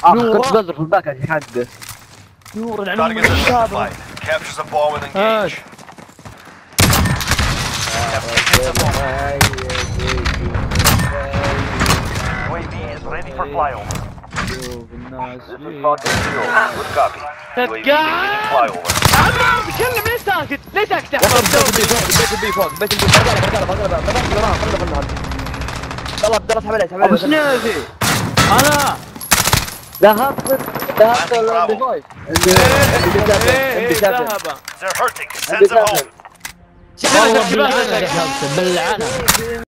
كنت بضرب في الباك حقه. نور العنوان الكتابة. شوف الناس عمار تكلم ليش ساكت؟ ليش ساكت يا حمار؟ بيت البي فوق بيت البي خلاص حملت ابو سنيفي انا ذهبت الديفايس بالعنب